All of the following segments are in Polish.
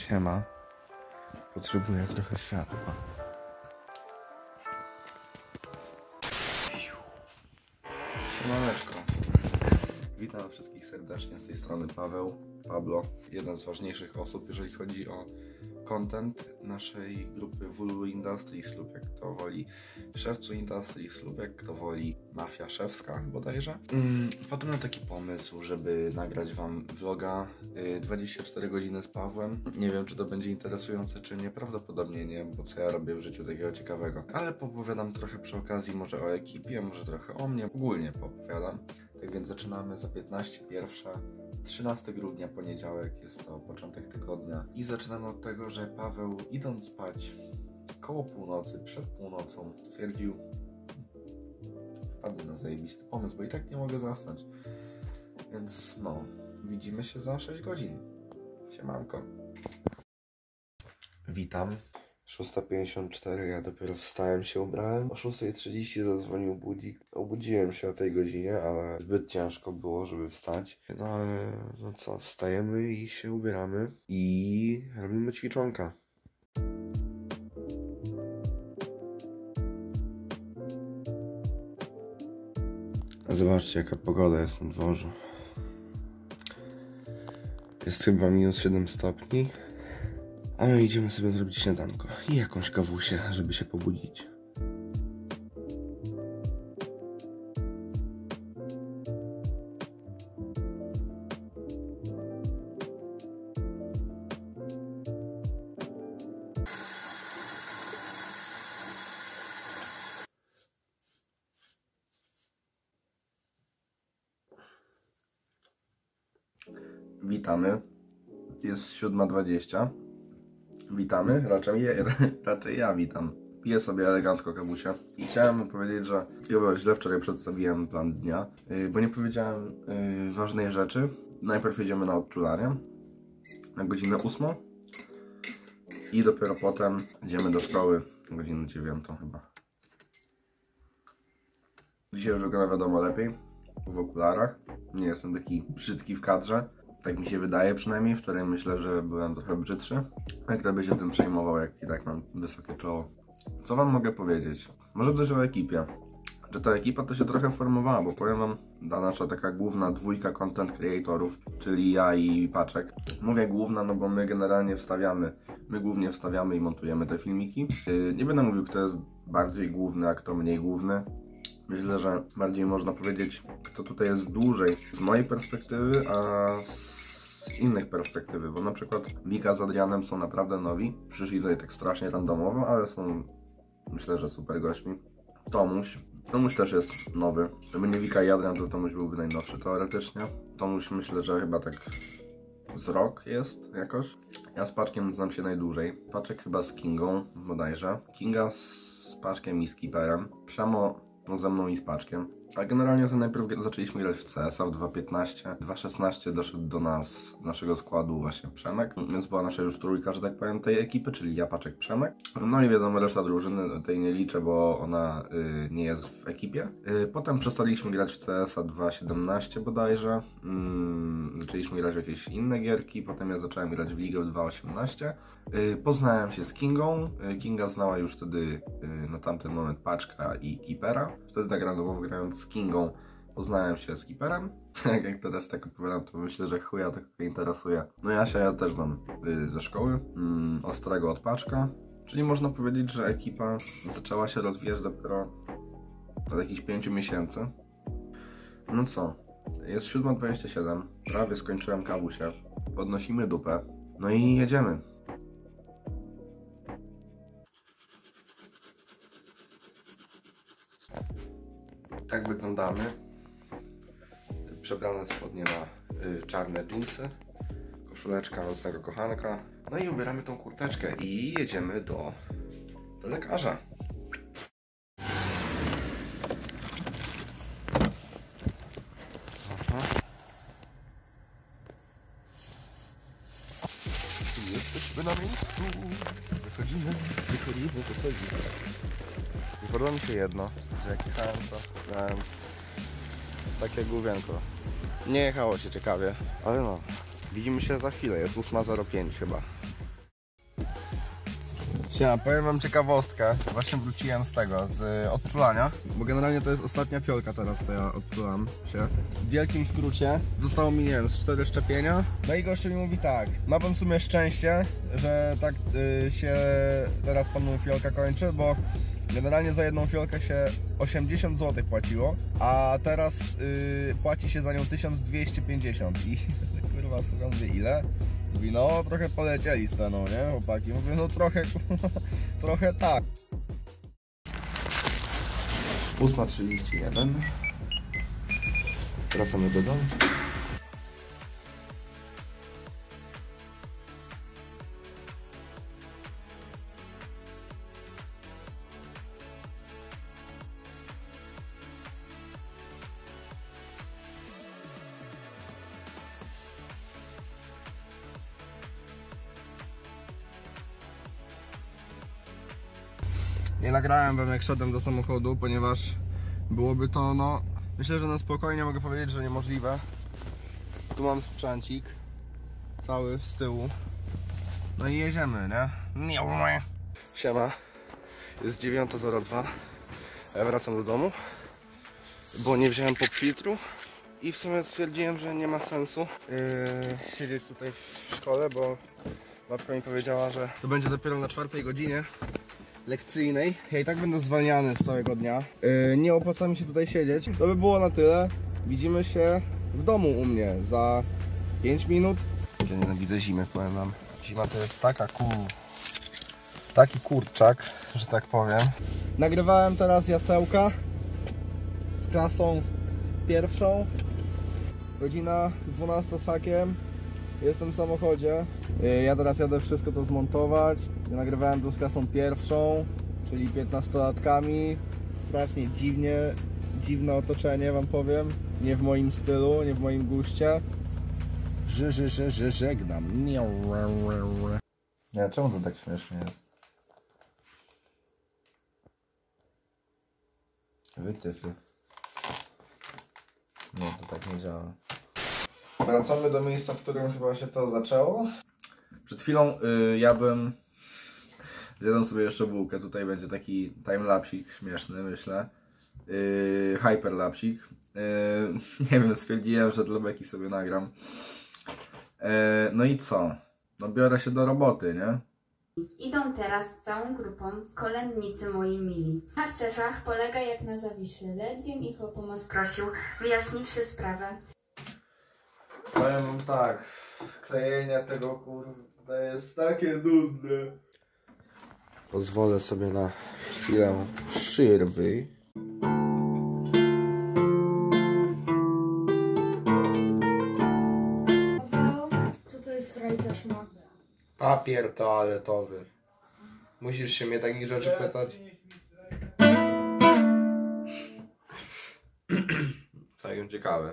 Siema. Potrzebuję trochę światła. Siemaneczko. Witam wszystkich serdecznie, z tej strony Pablo. Jedna z ważniejszych osób, jeżeli chodzi o content naszej grupy Wulu Industries lub jak kto woli Szewcu Industries lub jak kto woli Mafia Szewska bodajże. Wpadłem na taki pomysł, żeby nagrać wam vloga 24 godziny z Pawłem. Nie wiem, czy to będzie interesujące, czy nie. Prawdopodobnie nie, bo co ja robię w życiu takiego ciekawego. Ale popowiadam trochę przy okazji może o ekipie, może trochę o mnie. Ogólnie popowiadam. Tak więc zaczynamy za 15, pierwsza. 13 grudnia, poniedziałek, jest to początek tygodnia i zaczynamy od tego, że Paweł, idąc spać koło północy, przed północą, stwierdził, wpadł na zajebisty pomysł, bo i tak nie mogę zasnąć, więc no, widzimy się za 6 godzin. Siemanko. Witam. 6:54, ja dopiero wstałem, się ubrałem. O 6:30 zadzwonił budzik. Obudziłem się o tej godzinie, ale zbyt ciężko było, żeby wstać. No ale, no co, wstajemy i się ubieramy i robimy ćwiczonka. Zobaczcie, jaka pogoda jest na dworzu. Jest chyba minus 7 stopni. A my idziemy sobie zrobić śniadanko i jakąś kawusię, żeby się pobudzić. Witamy. Jest 7:20. Witamy, raczej ja witam. Piję sobie elegancko kawusię i chciałem powiedzieć, że chyba źle wczoraj przedstawiłem plan dnia, bo nie powiedziałem ważnej rzeczy. Najpierw jedziemy na odczulanie na godzinę 8 i dopiero potem idziemy do szkoły na godzinę 9 chyba. Dzisiaj już wygląda wiadomo lepiej, w okularach. Nie jestem taki brzydki w kadrze. Tak mi się wydaje przynajmniej. Wczoraj myślę, że byłem trochę brzydszy. Jak to by się tym przejmował, jak i tak mam wysokie czoło. Co wam mogę powiedzieć? Może coś o ekipie. Że ta ekipa to się trochę formowała, bo powiem wam, ta nasza taka główna dwójka content creatorów, czyli ja i Paczek. Mówię główna, no bo my generalnie głównie wstawiamy i montujemy te filmiki. Nie będę mówił, kto jest bardziej główny, a kto mniej główny. Myślę, że bardziej można powiedzieć, kto tutaj jest dłużej z mojej perspektywy, a z innych perspektywy, bo na przykład Wika z Adrianem są naprawdę nowi, przyszli tutaj tak strasznie randomowo, ale są, myślę, że super gośćmi. Tomuś też jest nowy, gdyby nie Wika i Adrian, to Tomuś byłby najnowszy teoretycznie. Tomuś myślę, że chyba tak z rok jest jakoś. Ja z Paczkiem znam się najdłużej, Paczek chyba z Kingą bodajże, Kinga z Paczkiem i z Kiperem, Przemo ze mną i z Paczkiem. A generalnie to najpierw zaczęliśmy grać w CS-a w 2.15. 2.16 doszedł do naszego składu właśnie Przemek, więc była nasza już trójka, że tak powiem, tej ekipy, czyli ja, Paczek, Przemek. No i wiadomo, reszta drużyny, tej nie liczę, bo ona nie jest w ekipie. Potem przestaliśmy grać w CS-a 2.17 bodajże. Zaczęliśmy grać w jakieś inne gierki, potem ja zacząłem grać w Ligę w 2.18. Poznałem się z Kingą. Kinga znała już wtedy na tamten moment Paczka i Kipera. Wtedy tak randomowo grając z Kingą poznałem się z Kiperem. Jak teraz tak opowiadam, to myślę, że chuja to kogo interesuje. No ja też znam ze szkoły, Ostrego od Paczka. Czyli można powiedzieć, że ekipa zaczęła się rozwijać dopiero od jakichś 5 miesięcy. No co, jest 7:27, prawie skończyłem kawusię, podnosimy dupę, no i jedziemy. Tak wyglądamy. Przebrane spodnie na czarne dżinsy, koszuleczka nocnego kochanka. No i ubieramy tą kurteczkę i jedziemy do lekarza. Aha. Jesteśmy na miejscu. Wychodzimy. Wypadło mi się jedno, że jak jechałem, to miałem takie główienko. Nie jechało się ciekawie, ale no, widzimy się za chwilę, jest 8:05 chyba. Siema, powiem wam ciekawostkę. Właśnie wróciłem z tego, z odczulania. Bo generalnie to jest ostatnia fiolka teraz, co ja odczulam się. W wielkim skrócie zostało mi, nie wiem, z 4 szczepienia. No i gościu mi mówi tak: ma pan w sumie szczęście, że tak się teraz panu fiolka kończy, bo generalnie za jedną fiolkę się 80 zł płaciło, a teraz płaci się za nią 1250 i kurwa, słucham, mówię, ile? Mówi, no trochę polecieli z ceną, nie, chłopaki? Mówię, no trochę, trochę tak. 8:31. Wracamy do domu. Nie nagrałem wam, jak szedłem do samochodu, ponieważ byłoby to, no, myślę, że na spokojnie mogę powiedzieć, że niemożliwe. Tu mam sprzęcik cały z tyłu. No i jedziemy, nie? Siema, jest 9:02. Ja wracam do domu, bo nie wziąłem popfiltru i w sumie stwierdziłem, że nie ma sensu siedzieć tutaj w szkole, bo babka mi powiedziała, że to będzie dopiero na 4 godzinie lekcyjnej. Ja i tak będę zwalniany z całego dnia. Nie opłaca mi się tutaj siedzieć. To by było na tyle. Widzimy się w domu u mnie za 5 minut. Ja nienawidzę zimy, powiem wam. Zima to jest taki kurczak, że tak powiem. Nagrywałem teraz jasełka z klasą pierwszą. Godzina 12 z hakiem. Jestem w samochodzie. Ja teraz jadę wszystko to zmontować. Ja nagrywałem to z klasą pierwszą, czyli 15-latkami. Strasznie dziwne otoczenie, wam powiem. Nie w moim stylu, nie w moim guście. Żegnam. Nie, czemu to tak śmiesznie jest? Wytyfy. Nie, to tak nie działa. Wracamy do miejsca, w którym chyba się to zaczęło. Przed chwilą zjadłem sobie jeszcze bułkę. Tutaj będzie taki timelapsik śmieszny, myślę. Hyperlapsik. Nie wiem, stwierdziłem, że dla beki sobie nagram. No i co? No biorę się do roboty, nie? Idą teraz z całą grupą kolędnicy moi mili. A w Ceszach polega jak na Zawiśle. Ledwiem ich o pomoc prosił, wyjaśniwszy sprawę. Powiem wam tak, klejenie tego kurde jest takie nudne. Pozwolę sobie na chwilę przerwy. Co to jest raj taśma? Papier toaletowy. Musisz się mnie takich rzeczy pytać? Całkiem ciekawe.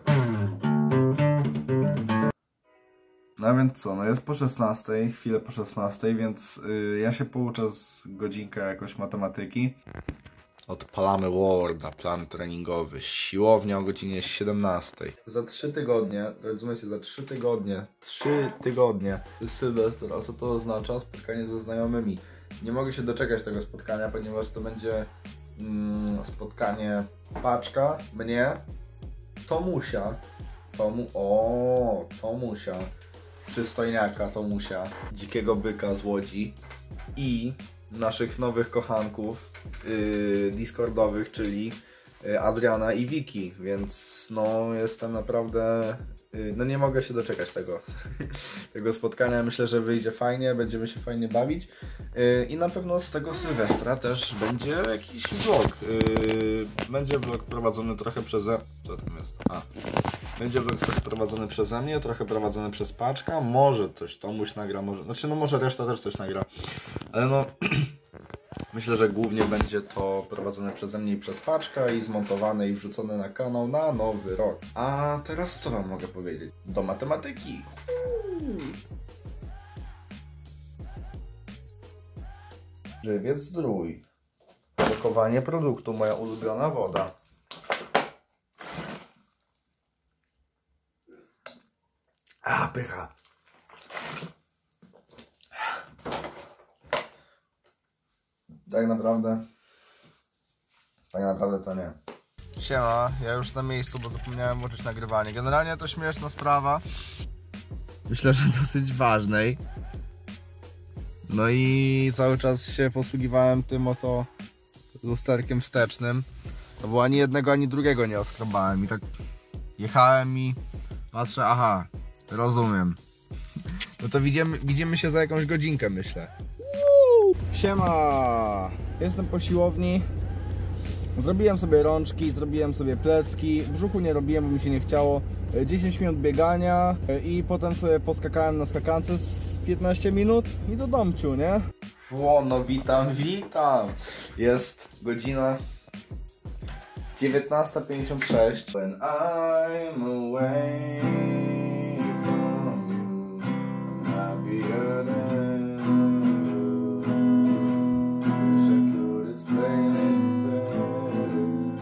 No więc co, no jest po 16, chwilę po 16, więc ja się pouczę z godzinkę jakoś matematyki. Odpalamy Worda, plan treningowy, siłownia o godzinie 17. Za 3 tygodnie, rozumiecie, za 3 tygodnie, to jest Sylwester, a co to oznacza? Spotkanie ze znajomymi. Nie mogę się doczekać tego spotkania, ponieważ to będzie spotkanie Paczka, mnie, Tomusia, Tomusia, przystojniaka Tomusia, dzikiego byka z Łodzi i naszych nowych kochanków discordowych, czyli Adriana i Wiki, więc no jestem naprawdę, no nie mogę się doczekać tego spotkania. Myślę, że wyjdzie fajnie, będziemy się fajnie bawić i na pewno z tego Sylwestra też będzie jakiś vlog. Będzie vlog prowadzony trochę przeze... Co tam jest? Będzie vlog trochę prowadzony przeze mnie, trochę prowadzony przez Paczka, może coś Tomuś nagra, może reszta też coś nagra, ale no myślę, że głównie będzie to prowadzone przeze mnie i przez Paczka i zmontowane i wrzucone na kanał na nowy rok. A teraz co wam mogę powiedzieć? Do matematyki! Żywiec Zdrój. Pakowanie produktu, moja ulubiona woda. Pycha. tak naprawdę to nie. Siema, ja już na miejscu, bo zapomniałem włączyć nagrywanie. Generalnie to śmieszna sprawa. Myślę, że dosyć ważnej. No i cały czas się posługiwałem tym oto lusterkiem wstecznym. To było ani jednego, ani drugiego nie oskrobałem. I tak jechałem i patrzę, aha, rozumiem. No to widzimy się za jakąś godzinkę, myślę. Siema! Jestem po siłowni. Zrobiłem sobie rączki, zrobiłem sobie plecki. Brzuchu nie robiłem, bo mi się nie chciało. 10 minut biegania i potem sobie poskakałem na skakance z 15 minut i do domciu, nie? O, no witam. Jest godzina 19:56. When I'm away from you, I'm happier than you. Wish I could explain it better.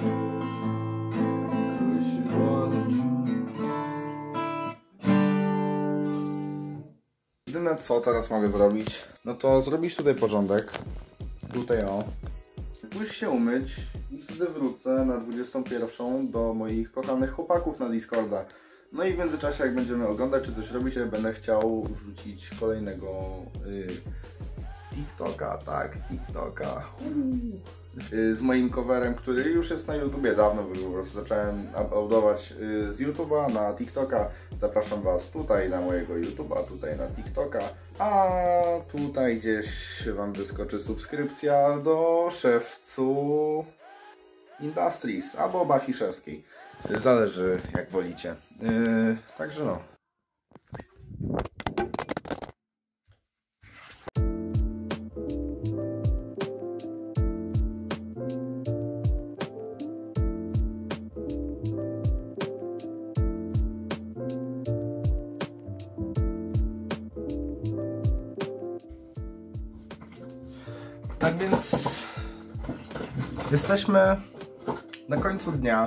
Wish it wasn't true. Jedyne co teraz mogę zrobić, no to zrobić tutaj porządek. Tutaj o. Pójść się umyć i wtedy wrócę na 21 do moich kochanych chłopaków na Discorda. No i w międzyczasie, jak będziemy oglądać czy coś robić, będę chciał wrzucić kolejnego TikToka, tak, TikToka. Z moim coverem, który już jest na YouTubie dawno, bo po prostu zacząłem uploadować z YouTube'a na TikToka. Zapraszam Was tutaj na mojego YouTube'a, tutaj na TikToka, a tutaj gdzieś Wam wyskoczy subskrypcja do Szewcu Industries albo Bafiszewskiej. Zależy jak wolicie. Także no. Tak więc jesteśmy na końcu dnia,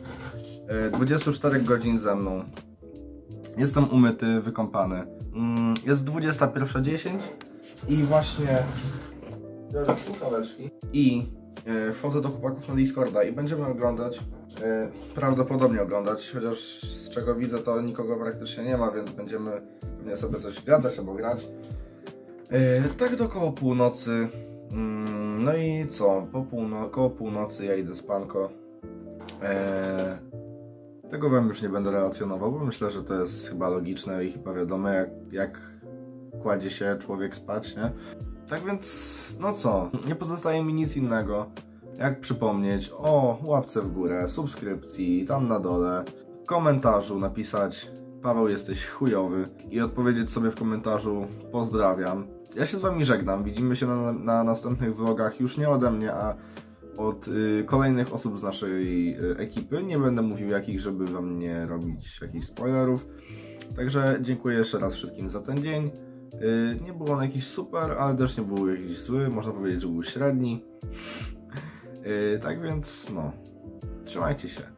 24 godzin ze mną. Jestem umyty, wykąpany. Jest 21:10 i właśnie biorę słuchaweczki i wchodzę do chłopaków na Discorda i będziemy oglądać, prawdopodobnie oglądać, chociaż z czego widzę to nikogo praktycznie nie ma, więc będziemy pewnie sobie coś gadać albo grać. Tak do koło północy. No i co? Koło północy ja idę spanko. Tego wam już nie będę relacjonował, bo myślę, że to jest chyba logiczne i chyba wiadomo jak kładzie się człowiek spać, nie? Tak więc, no co? Nie pozostaje mi nic innego, jak przypomnieć o łapce w górę, subskrypcji, tam na dole, komentarzu napisać Paweł jesteś chujowy i odpowiedzieć sobie w komentarzu pozdrawiam. Ja się z wami żegnam, widzimy się na następnych vlogach już nie ode mnie, a od kolejnych osób z naszej ekipy. Nie będę mówił jakich, żeby wam nie robić jakichś spoilerów. Także dziękuję jeszcze raz wszystkim za ten dzień. Nie był on jakiś super, ale też nie był jakiś zły, można powiedzieć, że był średni. Tak więc no, trzymajcie się.